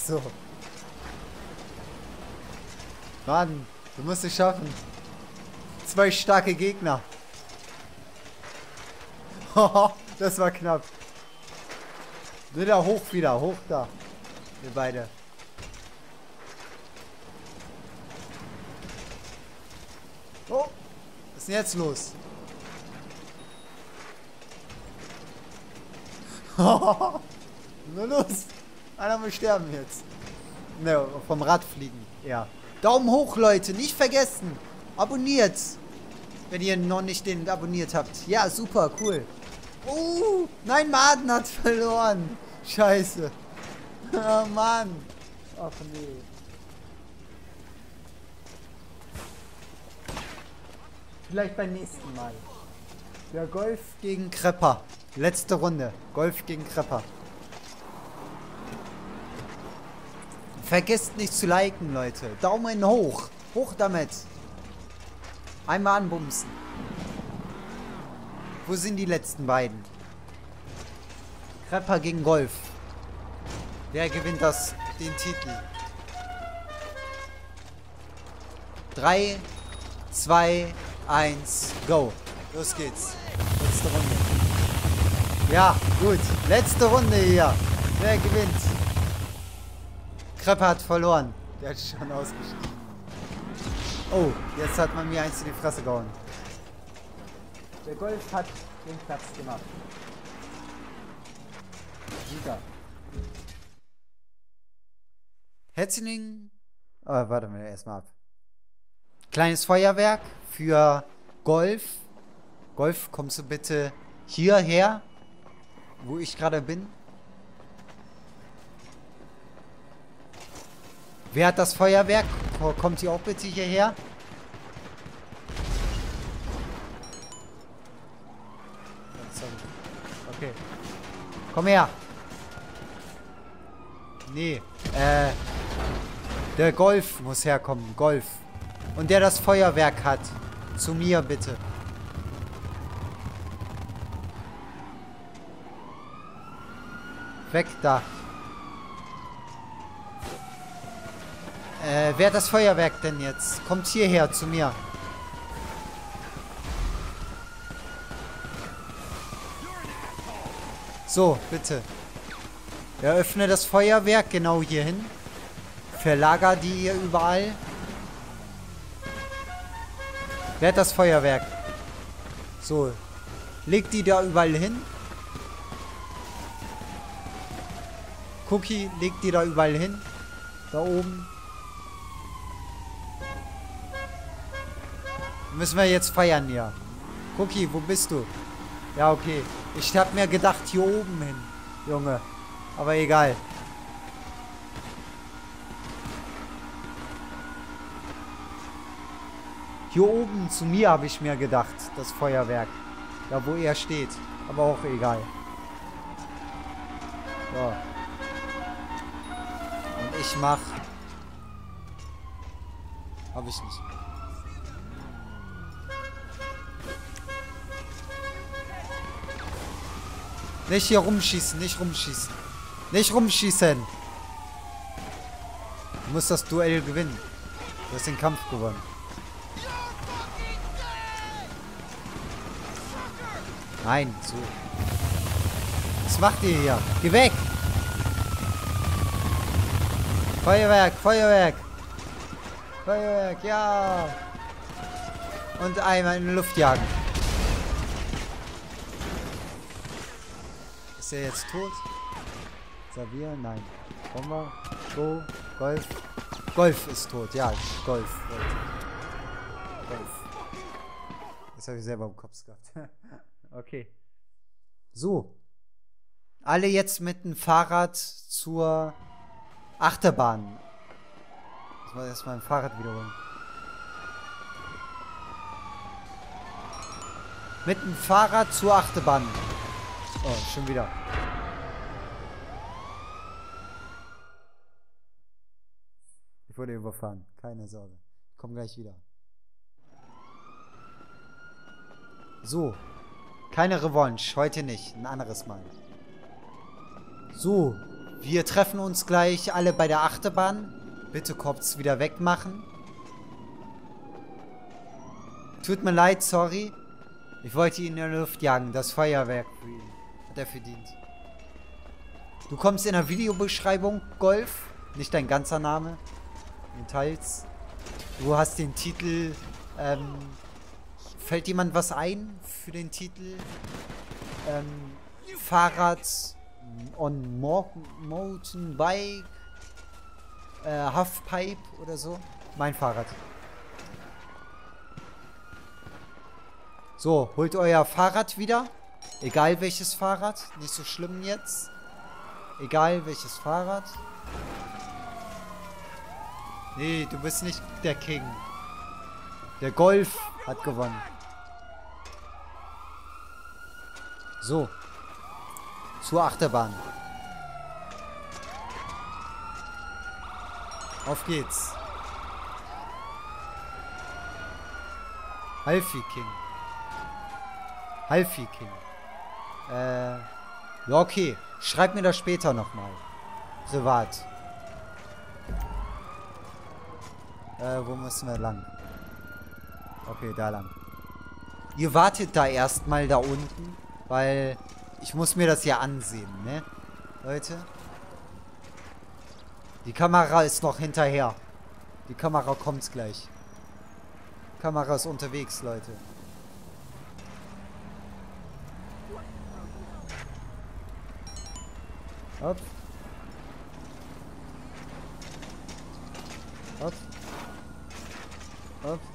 So. Mann, du musst es schaffen. 2 starke Gegner. Das war knapp. Wieder hoch wieder, hoch da. Wir beide. Oh, was ist denn jetzt los? Nur los. Einer muss sterben jetzt. Ne, vom Rad fliegen. Ja. Daumen hoch, Leute. Nicht vergessen. Abonniert. Wenn ihr noch nicht den abonniert habt. Ja, super, cool. Nein, Maden hat verloren. Scheiße. Oh, Mann. Ach, nee. Vielleicht beim nächsten Mal. Ja, Golf gegen Krepper. Letzte Runde. Golf gegen Krepper. Vergesst nicht zu liken, Leute. Daumen hoch. Hoch damit. Einmal anbumsen. Wo sind die letzten beiden? Krepper gegen Golf. Wer gewinnt den Titel? 3, 2, 1, go. Los geht's. Letzte Runde. Ja, gut. Letzte Runde hier. Wer gewinnt? Krepper hat verloren. Der hat schon ausgeschieden. Oh, jetzt hat man mir eins in die Fresse gehauen. Der Golf hat den Platz gemacht. Sieger. Herzlichen... Oh, warte mal erstmal ab. Kleines Feuerwerk für Golf. Golf, kommst du bitte hierher, wo ich gerade bin? Wer hat das Feuerwerk? Kommt ihr auch bitte hierher? Okay. Komm her. Nee. Der Golf muss herkommen. Golf. Und der das Feuerwerk hat. Zu mir bitte. Weg da. Wer hat das Feuerwerk denn jetzt? Kommt hierher zu mir. So, bitte. Eröffne das Feuerwerk genau hierhin. Verlager die hier überall. Wer hat das Feuerwerk? So. Leg die da überall hin. Cookie, leg die da überall hin. Da oben. Müssen wir jetzt feiern, ja. Cookie, wo bist du? Ja, okay. Ich hab mir gedacht, hier oben hin, Junge. Aber egal. Hier oben zu mir habe ich mir gedacht, das Feuerwerk. Da, wo er steht. Aber auch egal. So. Und ich mach... Hab ich nicht. Nicht hier rumschießen, nicht rumschießen. Nicht rumschießen. Du musst das Duell gewinnen. Du hast den Kampf gewonnen. Nein, so. Was macht ihr hier? Geh weg! Feuerwerk, Feuerwerk! Feuerwerk, ja! Und einmal in die Luft jagen. Ist er jetzt tot? Xavier? Nein. Bomber? Go? Golf? Golf ist tot, ja. Golf. Golf. Das habe ich selber im Kopf gehabt. Okay. So. Alle jetzt mit dem Fahrrad zur Achterbahn. Ich muss erstmal ein Fahrrad wiederholen. Mit dem Fahrrad zur Achterbahn. Oh, schon wieder. Ich wurde überfahren. Keine Sorge. Ich komme gleich wieder. So. Keine Revanche. Heute nicht. Ein anderes Mal. So. Wir treffen uns gleich alle bei der Achterbahn. Bitte Cops wieder wegmachen. Tut mir leid, sorry. Ich wollte ihn in der Luft jagen. Das Feuerwerk für ihn. Hat er verdient. Du kommst in der Videobeschreibung, Golf. Nicht dein ganzer Name. Details. Du hast den Titel. Fällt jemand was ein für den Titel? Fahrrad on Mountainbike. Halfpipe oder so. Mein Fahrrad. So, holt euer Fahrrad wieder. Egal welches Fahrrad. Nicht so schlimm jetzt. Egal welches Fahrrad. Nee, du bist nicht der King. Der Golf hat gewonnen. So. Zur Achterbahn. Auf geht's. Halfie King. Halfie King. Ja, okay. Schreib mir das später nochmal. Privat. Wo müssen wir lang? Okay, da lang. Ihr wartet da erstmal da unten, weil ich muss mir das ja ansehen, ne? Leute. Die Kamera ist noch hinterher. Die Kamera kommt gleich. Die Kamera ist unterwegs, Leute. Hopp. Hopp. Hopp.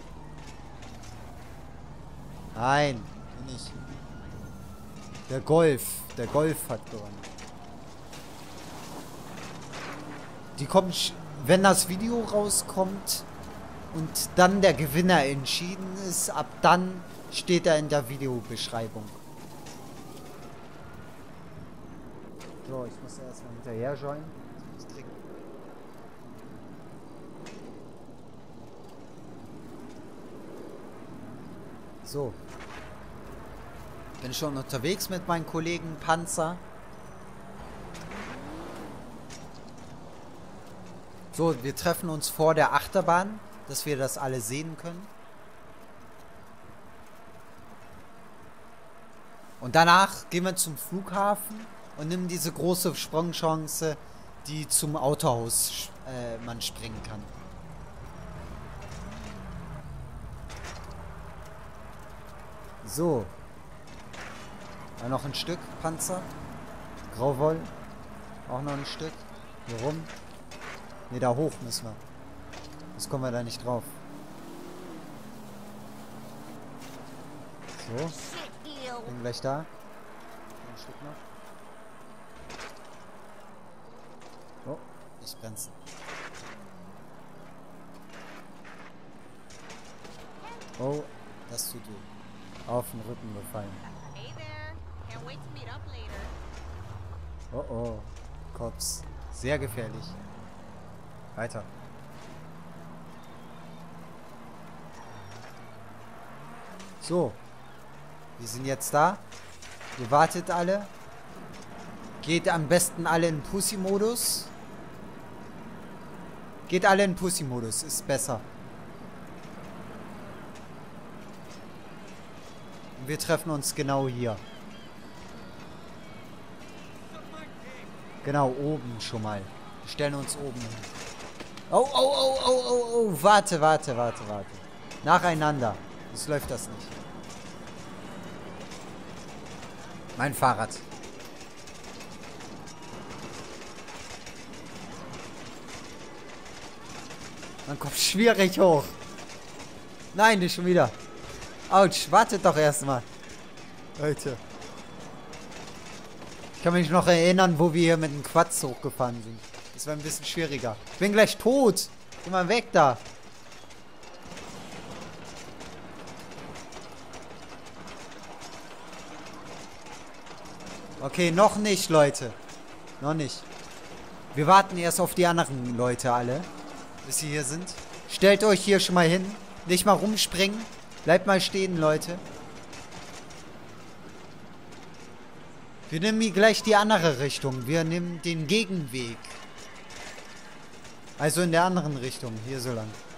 Nein, nicht. Der Golf hat gewonnen. Die kommen, wenn das Video rauskommt und dann der Gewinner entschieden ist, ab dann steht er in der Videobeschreibung. So, ich muss erstmal hinterher joinen. Ich trinke. So. Bin schon unterwegs mit meinen Kollegen Panzer. So, wir treffen uns vor der Achterbahn, dass wir das alle sehen können. Und danach gehen wir zum Flughafen und nehmen diese große Sprungchance, die zum Autohaus man springen kann. So. Da noch ein Stück Panzer. Grauwoll. Auch noch ein Stück. Hier rum. Ne, da hoch müssen wir. Das kommen wir da nicht drauf. So. Bin gleich da. Ein Stück noch. Oh, ich bremse. Oh, das tut weh. Auf den Rücken gefallen. Oh oh, Cops. Sehr gefährlich. Weiter. So. Wir sind jetzt da. Ihr wartet alle. Geht am besten alle in Pussy-Modus. Geht alle in Pussy-Modus. Ist besser. Und wir treffen uns genau hier. Genau, oben schon mal. Wir stellen uns oben hin. Oh, oh, oh, oh, oh, oh. Warte. Nacheinander. So läuft das nicht. Mein Fahrrad. Man kommt schwierig hoch. Nein, nicht schon wieder. Autsch, wartet doch erstmal. Leute. Ich kann mich noch erinnern, wo wir hier mit dem Quads hochgefahren sind. Das war ein bisschen schwieriger. Ich bin gleich tot. Geh mal weg da. Okay, noch nicht, Leute. Noch nicht. Wir warten erst auf die anderen Leute alle, bis sie hier sind. Stellt euch hier schon mal hin. Nicht mal rumspringen. Bleibt mal stehen, Leute. Wir nehmen gleich die andere Richtung. Wir nehmen den Gegenweg. Also in der anderen Richtung. Hier so lang.